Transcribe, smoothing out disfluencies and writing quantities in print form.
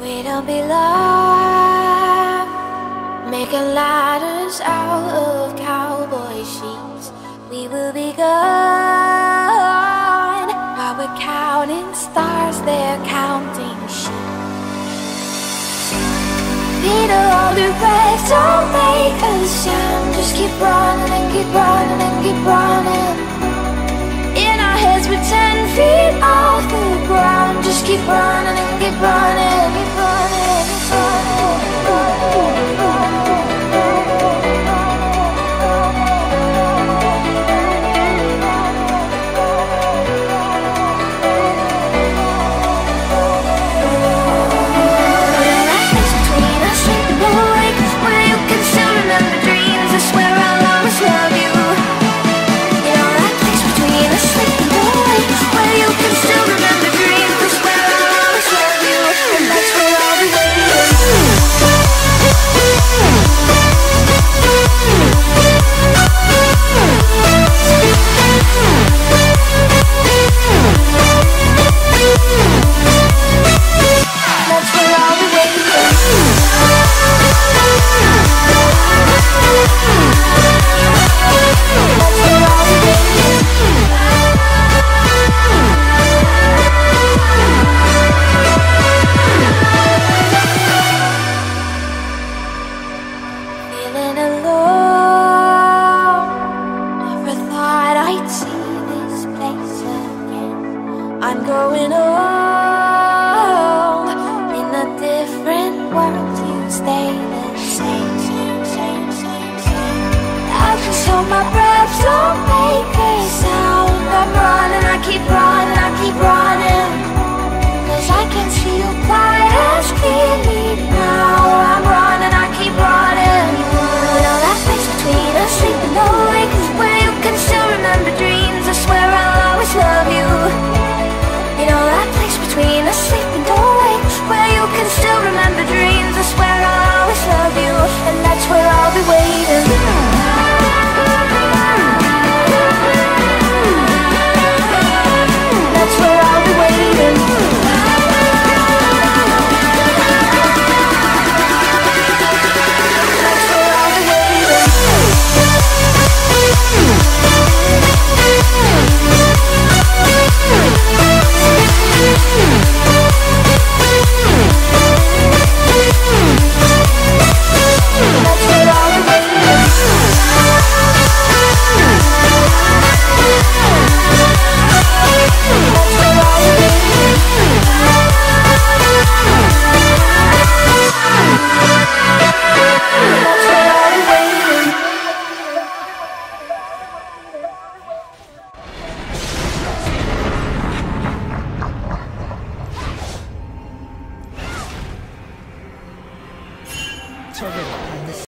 We don't belong, making ladders out of cowboy sheets. We will be gone while we're counting stars, they're counting sheep. Peter, all the rest don't make a sound. Just keep running and keep running and keep running. In our heads we're 10 feet off the ground. Just keep running and keep running, keep running, keep running, keep running. I'm growing old in a different world. You stay the same. I just hold my breath, don't make a sound. I'm running, I keep running, I keep running, 'cause I can see you quite as clearly now. I'm running, I keep running. You know that space between us, sleeping awake, where you can still remember dreams. I swear I'll always love you. You know that place between us, sleeping awake, where you can still remember dreams. I swear I'll always love you, and that's where I'll be waiting. That's where I'll be waiting. That's where I'll be waiting. 적의